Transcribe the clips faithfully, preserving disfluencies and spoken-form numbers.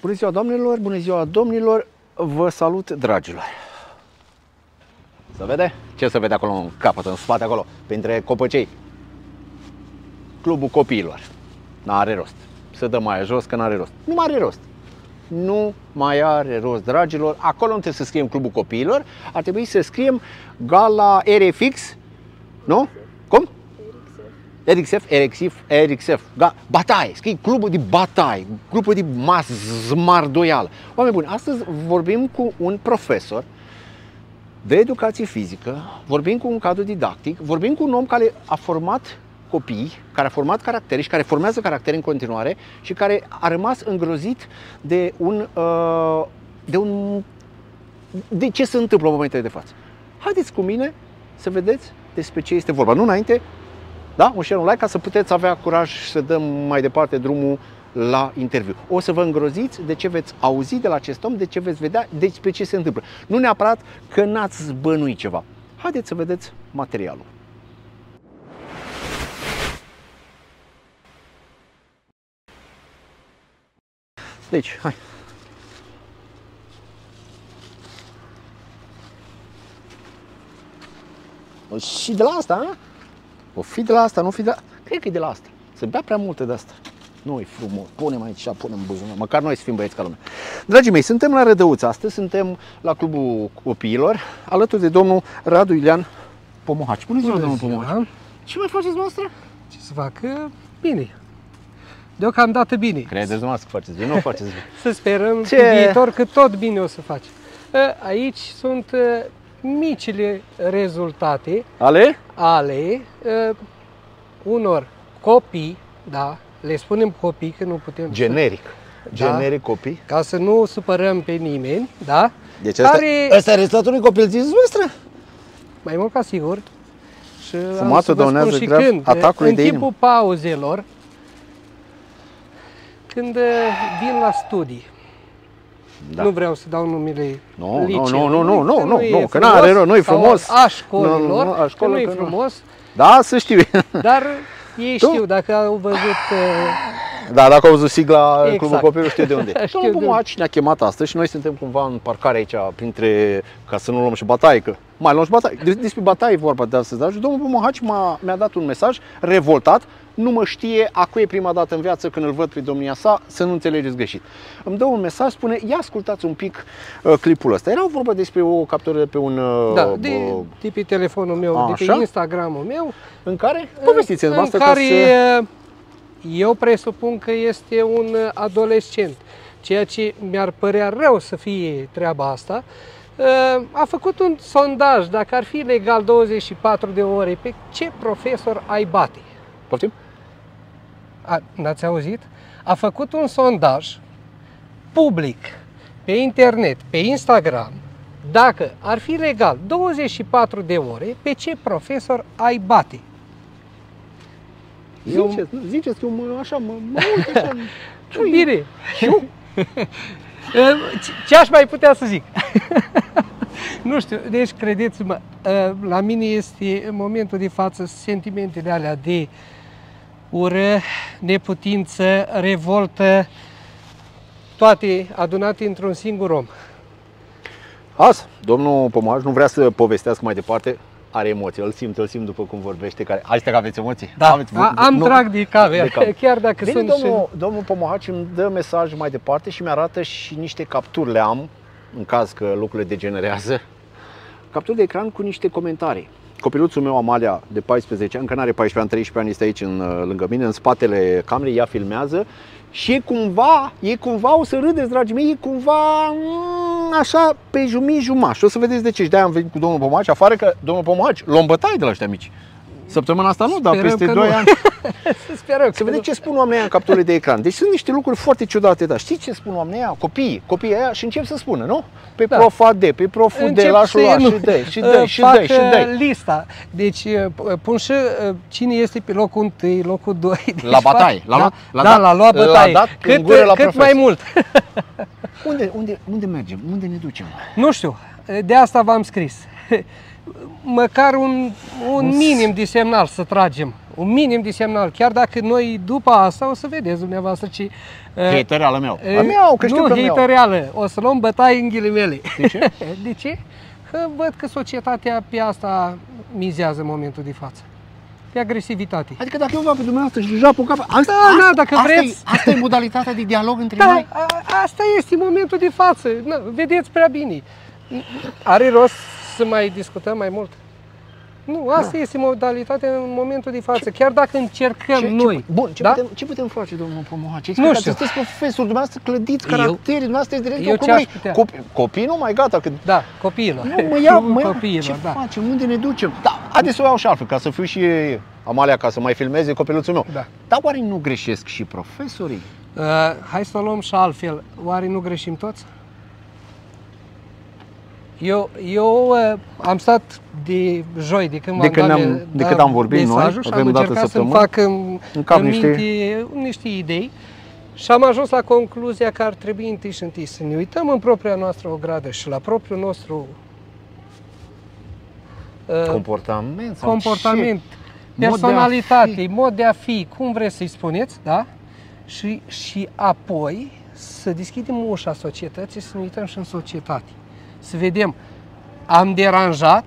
Bună ziua, doamnelor, bună ziua, domnilor, vă salut, dragilor. Se vede? Ce se vede acolo în capăt, în spate, acolo, printre copăcei? Clubul copiilor. N-are rost. Să dă mai jos, că n-are rost. Nu mai are rost. Nu mai are rost, dragilor. Acolo nu trebuie să scriem Clubul Copiilor, ar trebui să scriem Gala R F X, nu? Cum? R X F, R X F, R X F, bataie, scrii Clubul de Bataie, Clubul de Mas Zmardoială. Oameni buni, astăzi vorbim cu un profesor de educație fizică, vorbim cu un cadru didactic, vorbim cu un om care a format copii, care a format caractere și care formează caractere în continuare și care a rămas îngrozit de un, de un, de ce se întâmplă în momentele de față. Haideți cu mine să vedeți despre ce este vorba. Nu înainte, da? Un share, un like ca să puteți avea curaj să dăm mai departe drumul la interviu. O să vă îngroziți de ce veți auzi de la acest om, de ce veți vedea, despre ce se întâmplă. Nu neapărat că n-ați bănuit ceva. Haideți să vedeți materialul. Deci, hai. O și de la asta, a? O fi de la asta, nu fi de la... Cred că e de la asta. Se bea prea multe de asta. Nu e frumos. Punem aici, punem în buzunar. Măcar noi să fim băieți ca lumea. Dragii mei, suntem la Rădăuță. Astăzi suntem la Clubul Copiilor, alături de domnul Radu Iulian Pomohaci. Bună ziua, domnul Pomohaci. Ce mai faceți noastră? Ce să fac? Bine. Deocamdată bine. Credeți dumneavoastră că faceți bine? Nu faceți bine. Să sperăm Ce? Pe viitor că tot bine o să faci. Aici sunt micile rezultate ale, ale uh, unor copii, da, le spunem copii, că nu putem... Generic. Da, generic copii. Ca să nu supărăm pe nimeni, da? Deci ăsta, care... ăsta e rezultatul unui copil zis noastră? Mai mult ca sigur. Și fumatul dăunează grav atacului în de timpul inimă. pauzelor, când vin la studii, da. Nu vreau să dau numele no, liceului, nu, nu, nu, nu, nu, nu, că n-are rău, nu-i frumos. A școlilor, nu, nu, a școlă, că nu-i frumos. Da, să știu. Dar ei tu? Știu, dacă au văzut... Da, dacă au văzut sigla exact. Clubul Copilului, știu de unde. Domnul Pomohaci ne-a chemat astăzi și noi suntem cumva în parcare aici, printre, ca să nu luăm și bataie, că mai luăm și bataie. Despre bataie e vorba de astăzi, dar și domnul Pomohaci mi-a dat un mesaj revoltat, nu mă știe, acu e prima dată în viață când îl văd pe domnia sa, să nu înțelegeți greșit. Îmi dă un mesaj, spune, ia ascultați un pic uh, clipul ăsta. Era vorba despre o captură de pe un... Uh, da, de, de pe telefonul meu, a, de pe Instagramul meu. În care? Povestiți-mi în, în care să... eu presupun că este un adolescent, ceea ce mi-ar părea rău să fie treaba asta. A făcut un sondaj, dacă ar fi legal douăzeci și patru de ore, pe ce profesor ai bate? Poftim? N-ați auzit? A făcut un sondaj public, pe internet, pe Instagram, dacă ar fi legal douăzeci și patru de ore, pe ce profesor ai bate? Eu... Ziceți, ziceți că mă, așa, mă, mă uit așa. Bine. Ce aș mai putea să zic? Nu știu, deci credeți-mă, la mine este în momentul de față sentimentele alea de ură, neputință, revoltă, toate adunate într-un singur om. Azi, domnul Pomohaci nu vrea să povestească mai departe, are emoții, îl simt, îl simt după cum vorbește. Care... Asta că aveți emoții? Da, aveți... am nu... trag de cameră, chiar dacă Bine, sunt domnul, și... domnul Pomohaci îmi dă mesaj mai departe și mi-arată și niște capturi le am, în caz că lucrurile degenerează. Capturi de ecran cu niște comentarii. Copiluțul meu, Amalia, de paisprezece ani, încă n-are paisprezece ani, treisprezece ani, este aici în, lângă mine, în spatele camerei, ea filmează și e cumva, e cumva, o să râdeți, dragii mei, e cumva așa pe jumii-jumătate. Și o să vedeți de ce. Și de-aia am venit cu domnul Pomohaci afară, că domnul Pomohaci luăm bătaie de la ăștia mici. Săptămâna asta nu, dar peste doi ani. Sperăm să vedeți ce spun oamenii în capturile de ecran. Deci sunt niște lucruri foarte ciudate, dar știți ce spun oamenii aia? Copiii, copiii aia și încep să spună, nu? Pe da. Prof A D, pe proful D, la șula, și dă, și dă, și dă, și dă. Lista. Deci pun și cine este pe locul întâi, locul doi. Deci la bataie. La, da, la, da, la luat bătaie. La dat cât, gură la cât mai mult. unde, unde, unde mergem? Unde ne ducem? Nu știu. De asta v-am scris. Măcar un, un minim de semnal să tragem. un minim de semnal, chiar dacă noi după asta o să vedeți dumneavoastră ce... Hatereală meu. A meu, că știu nu, că meu. hatereală, o să luăm bătaie în ghilimele. De ce? De ce? Că văd că societatea pe asta mizează în momentul de față. Pe agresivitate. Adică dacă eu vă pe dumneavoastră și deja apucat... Asta, da, da, dacă asta vreți... E, asta e modalitatea de dialog între da, noi? A, asta este momentul de față. Na, vedeți prea bine. Are rost să mai discutăm mai mult? Nu, asta da. este modalitatea în momentul de față. Ce, Chiar dacă încercăm ce, noi. Ce, bun, ce, da? putem, ce putem face, domnul Pomohaci? Nu știu. Sunteți profesori, dumneavoastră clădiți caractere, dumneavoastră este director. Eu ce aș putea? Copii, copii nu mai gata. Că... Da, copiilor. Nu, mă ia, mă ia. Copiilor, ce da. facem? Unde ne ducem? Da, haideți să o iau și altfel, ca să fiu și Amalia, ca să mai filmeze copilul meu. Da. Dar oare nu greșesc și profesorii? Uh, hai să o luăm și altfel. Oare nu greșim toți? Eu, eu uh, am stat de joi, de când, de când, am, am, de când am vorbit noi, și avem am o dată încercat să-mi săptămână, fac în, în cap în niște... minte niște idei și am ajuns la concluzia că ar trebui întâi și întâi să ne uităm în propria noastră ogradă și la propriul nostru uh, comportament, sau comportament ce? personalitate, mod de, mod de a fi, cum vreți să-i spuneți, da? Și, și apoi să deschidem ușa societății, să ne uităm și în societate. Să vedem, am deranjat,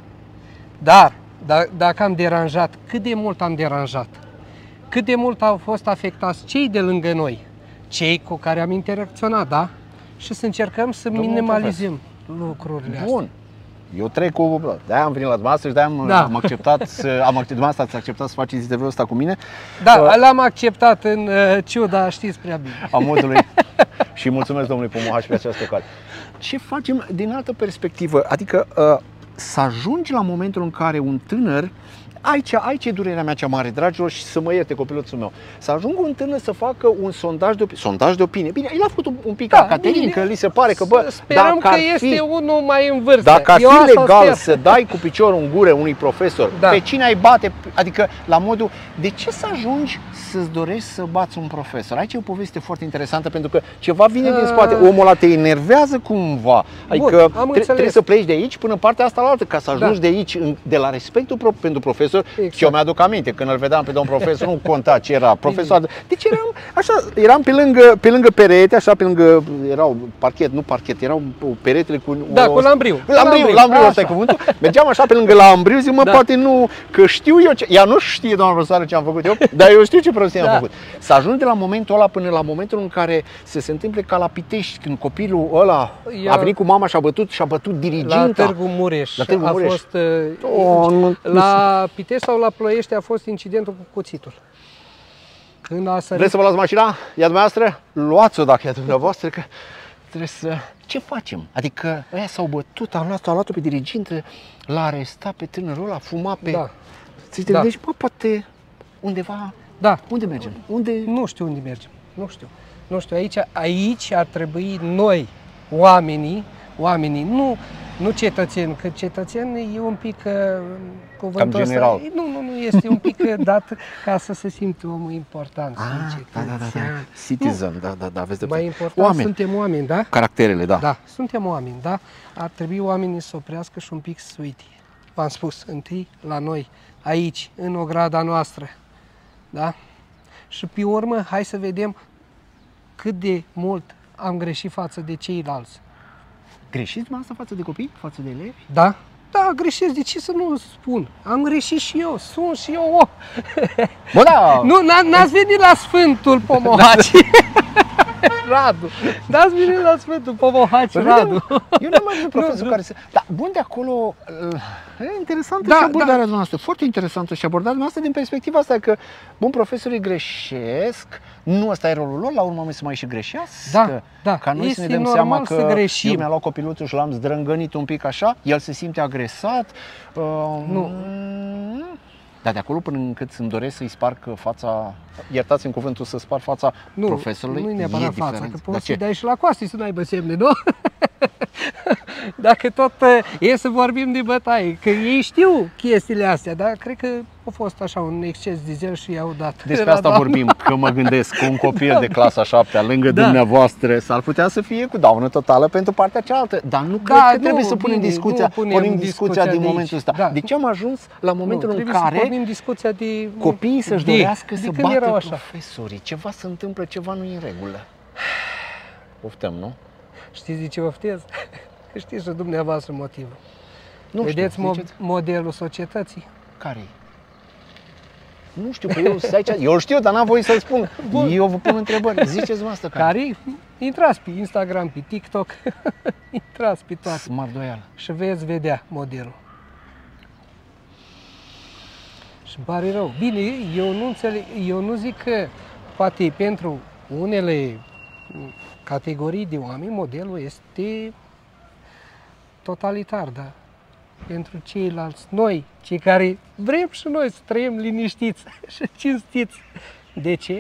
dar da, dacă am deranjat, cât de mult am deranjat? Cât de mult au fost afectați cei de lângă noi, cei cu care am interacționat, da? Și să încercăm să Domnul minimalizăm profesor. lucrurile astea. Bun. Eu trec cu... De-aia am venit la dumneavoastră și de-aia am, da. am acceptat, să, am, dumneavoastră ați acceptat să faceți interviul ăsta cu mine. Da, uh, l-am acceptat în uh, ciuda, știți prea bine. A modului. Și mulțumesc domnului Pomohaci pe această cale. Ce facem din altă perspectivă? Adică uh, să ajungi la momentul în care un tânăr, aici, aici e durerea mea cea mare, dragilor, și să mă ierte copiluțul meu, să ajungă un tânăr să facă un sondaj de opinie. Sondaj de opinie. Bine, el a făcut un, un pic da, academic, că li se pare că, bă, sperăm dacă că este fi, unul mai în vârstă. Dacă ar Eu fi legal sper. să dai cu piciorul în gură unui profesor, da. pe cine ai bate, adică la modul, de ce să ajungi să-ți dorești să bați un profesor? Aici e o poveste foarte interesantă, pentru că ceva vine din spate, omul ăla te enervează cumva, adică Bun, tre trebuie să pleci de aici până în partea asta la altă, ca să ajungi da. de aici, de la respectul pro pentru profesor. Exact. Și eu mi-aduc aminte, când îl vedeam pe domn profesor, nu conta ce era profesor. Deci eram așa, eram pe lângă, pe lângă perete, așa pe lângă, erau parchet, nu parchet, erau peretele cu... Da, o, cu lambriu. Lambriu, lambriu, ăsta e cuvântul. Mergeam așa pe lângă lambriu, zic, mă, da. poate nu, că știu eu ce... Ea nu știe, doamna profesoară, ce am făcut eu, dar eu știu ce prostie da. am făcut. Să ajungi de la momentul ăla până la momentul în care să se întâmple ca la Pitești, când copilul ăla Ia... a venit cu mama și a bătut, și a bătut diriginta. La Târgu Mureș. La Târgu Mureș. A fost, oh, nu, la Pitești sau la Ploiești a fost incidentul cu cuțitul. Când a sărit... Vreți să vă luați mașina? Ea dumneavoastră? Luați-o dacă e dumneavoastră, că trebuie să... Ce facem? Adică ăia s-au bătut, au luat-o, luat pe diriginte, l-a arestat pe tânărul ăla, fuma pe... Da. Ți te gândești, bă, poate undeva... Da. Unde mergem? Unde... Nu știu unde mergem. Nu știu. Nu știu. Aici, aici ar trebui noi, oamenii, oamenii, nu, nu cetățeni, că cetățeni e un pic uh, cuvântul ăsta. general. Nu, nu, nu, este un pic dat ca să se simtă omul important. Ah, da, da, da, da. Citizen, nu. da, da, da, aveți de mai important, oameni. Suntem oameni, da? Caracterele, da. Da, suntem oameni, da? Ar trebui oamenii să oprească și un pic să uite. V-am spus, întâi la noi, aici, în ograda noastră, da? Și pe urmă, hai să vedem cât de mult am greșit față de ceilalți. Greșiți asta față de copii, față de elevi? Da? Da, greșesc, de ce să nu spun? Am greșit și eu, sunt și eu om. Bă, da! Nu, n-ați venit la Sfântul Pomohaci. Radu, n-ați venit la Sfântul Pomohaci, Radu. Eu nu am mai văzut profesor care se... Dar bun, de acolo, e interesantă da, și abordarea da. noastră, foarte interesantă și abordarea noastră din perspectiva asta, că, bun, profesorii greșesc, nu ăsta e rolul lor, la urmă să mai și greșească. Da, da. Ca noi este să ne dăm normal seama că să greșim. eu mi-am luat copiluțul și l-am zdrângănit un pic așa, el se simte agresat. Uh, nu. Dar de acolo până încât îmi doresc să-i sparg fața, iertați-mi cuvântul, să sparg fața nu, profesorului, nu e neapărat e fața, diferent. că poți să-i dai și la coaste să nu aibă semne, nu? Dacă tot e să vorbim de bătaie, că ei știu chestiile astea, dar cred că a fost așa un exces de zel și i-au dat. Despre asta Doamne. vorbim, că mă gândesc că un copil da. de clasa a șaptea lângă Da. dumneavoastră s-ar putea să fie cu daună totală pentru partea cealaltă, dar nu cred Da, că trebuie nu, să punem bine, discuția, nu punem punem discuția discuția din de momentul aici. ăsta. Da. De ce am ajuns la momentul Nu, în trebuie care să pornim discuția de copiii să-și de- dorească de să când bată erau așa. profesorii? Ceva se întâmplă, ceva nu e în regulă. Poftim, nu? Știți de ce oftez? Știți și dumneavoastră motivul. Nu Vedeți știu, mo- ziceți? modelul societății? Care Nu știu, că eu stai aici, eu știu, dar n-am voie să-l spun. Bun. Eu vă pun întrebări, ziceți-vă asta care. Care? Intrați pe Instagram, pe TikTok, intrați pe toate Smart doială. și veți vedea modelul. Și îmi pare rău. Bine, eu nu înțeleg, eu nu zic că poate pentru unele categorii de oameni modelul este totalitar, dar pentru ceilalți, noi, cei care vrem și noi să trăim liniștiți și cinstiți. De ce?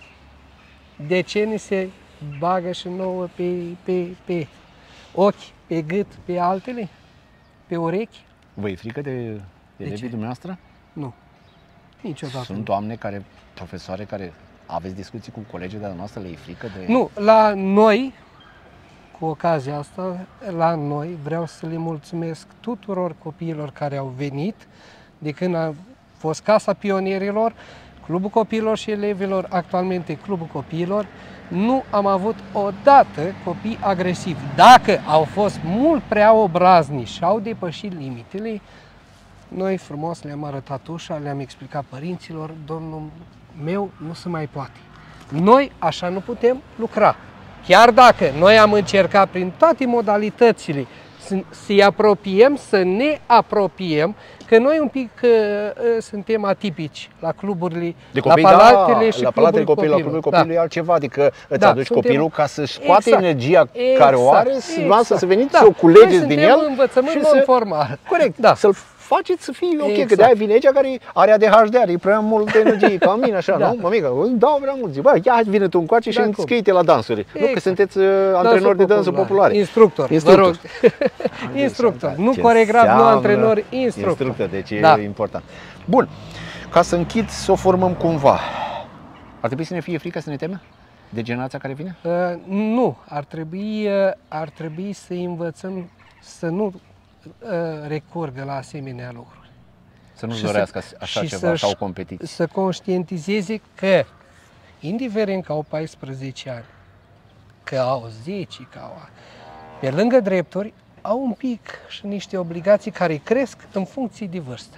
De ce ni se bagă și nouă pe, pe, pe ochi, pe gât, pe altele, pe urechi? Vă e frică de elevii ce? dumneavoastră? Nu. Niciodată. Sunt doamne care, profesoare care aveți discuții cu colegii de-a noastră, le e frică de... Nu, la noi, cu ocazia asta, la noi vreau să le mulțumesc tuturor copiilor care au venit de când a fost Casa Pionierilor, Clubul Copiilor și Elevilor, actualmente Clubul Copiilor. Nu am avut odată copii agresivi. Dacă au fost mult prea obraznici și au depășit limitele, noi frumos le-am arătat ușa, le-am explicat părinților, domnul meu, nu se mai poate. Noi așa nu putem lucra. Chiar dacă noi am încercat prin toate modalitățile să- să-i apropiem, să ne apropiem, că noi un pic uh, uh, suntem atipici la cluburile, De la copii, palatele da, și la palatele clubul copilului, la clubul copilului e altceva, adică îți Da, aduci suntem- copilul ca să-și scoate Exact, energia care o are, exact, să exact. să veniți, Da. să o culegeți Noi din suntem el învățământ și să... non-formal. Corect, Da. să-l faceți să fie ok, că Exact. de-aia vine aici care are A D H D, are prea multă energie, ca mine așa, Da. nu? Mămică, îți dau prea mult, zic, bă, ia vine tu încoace și Da, înscrie-te la dansuri. Nu că Exact. sunteți uh, antrenori de dansuri populare. Instructor, Instructor. vă rog. Instructor, nu Ce coregraf, nu înseamnă antrenor, instructor. Instructor, deci e Da. important. Bun, ca să închid, să o formăm cumva. Ar trebui să ne fie frică, să ne temem de generația care vine? Uh, nu, ar trebui, uh, ar trebui să învățăm să nu uh, recurgă la asemenea lucruri. Să nu-și Și dorească să- așa și ceva, să-și- așa o competiție. Să conștientizeze că, indiferent că au paisprezece ani, că au zece, că au... Pe lângă drepturi, au un pic și niște obligații care cresc în funcție de vârstă.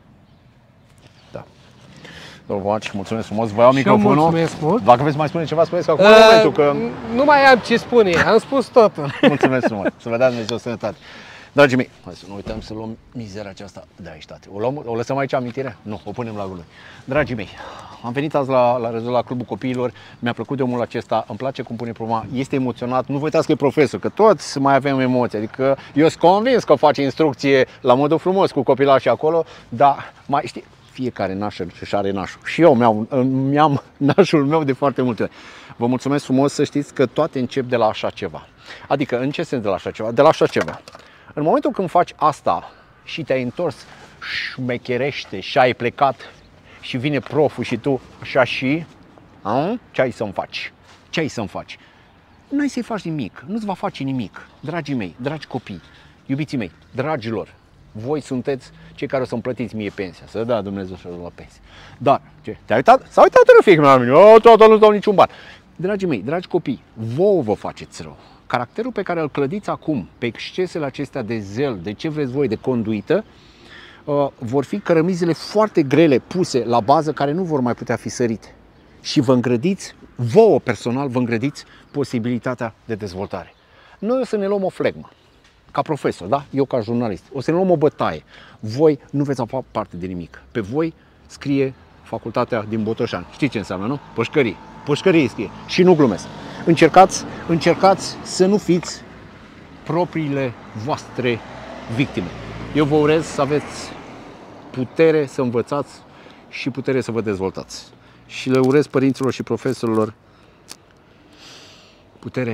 Da. Domnul Boaci, mulțumesc frumos. Vă iau Și eu microfonul. mulțumesc mult. Dacă veți mai spune ceva, spuneți acum Uh, în momentul că... Nu mai am ce spune, am spus totul. Mulțumesc frumos. Să vă dea Dumnezeu sănătate. Dragii mei, hai să nu uităm să luăm mizeria aceasta de aici, tate. O, luăm, o lăsăm aici amintire? Nu, o punem la gură. Dragii mei, am venit azi la, la Rezol, la Clubul Copiilor, mi-a plăcut de omul acesta, îmi place cum pune problema, este emoționat, nu vă uitați că e profesor, că toți mai avem emoții, adică eu sunt convins că face instrucție la modul frumos cu copilașii acolo, dar mai știi, fiecare naș își are nașul. Și eu mi-am, mi-am nașul meu de foarte multe ori. Vă mulțumesc frumos, să știți că toate încep de la așa ceva. Adică, în ce sens de la așa ceva? De la așa ceva. În momentul când faci asta și te-ai întors, șmecherește și ai plecat și vine proful și tu așa și, a? Ce ai să-mi faci? Ce ai să-mi faci? Nu ai să-i faci nimic, nu-ți va face nimic. Dragii mei, dragi copii, iubiții mei, dragilor, voi sunteți cei care o să-mi plătiți mie pensia, să da Dumnezeu și la pensie. Dar, ce? Te-ai uitat? S-a uitat fiică la mine, o, toată nu-ți dau niciun ban. Dragii mei, dragi copii, vouă vă faceți rău. Caracterul pe care îl clădiți acum, pe excesele acestea de zel, de ce vreți voi, de conduită, uh, vor fi cărămizile foarte grele puse la bază care nu vor mai putea fi sărite. Și vă îngrădiți, vouă personal, vă îngrădiți posibilitatea de dezvoltare. Noi o să ne luăm o flegmă, ca profesor, da? Eu ca jurnalist, o să ne luăm o bătaie. Voi nu veți avea parte de nimic. Pe voi scrie facultatea din Botoșani. Știți ce înseamnă, nu? Pușcărie. Pușcărie scrie. Și nu glumesc. Încercați, încercați să nu fiți propriile voastre victime. Eu vă urez să aveți putere să învățați și putere să vă dezvoltați. Și le urez părinților și profesorilor putere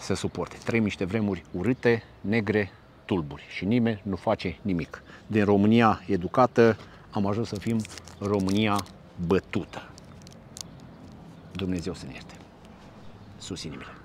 să suporte. Trăim niște vremuri urâte, negre, tulburi și nimeni nu face nimic. Din România educată am ajuns să fim România bătută. Dumnezeu să ne ierte. Sus inimile!